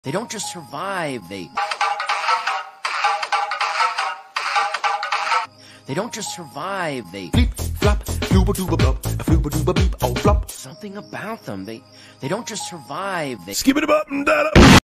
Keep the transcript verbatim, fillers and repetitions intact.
They don't just survive, they... They don't just survive, they... Flip, flop, dooba dooba blop, a flooba dooba beep, oh flop. Something about them, they... They don't just survive, they... Skip it up and that up.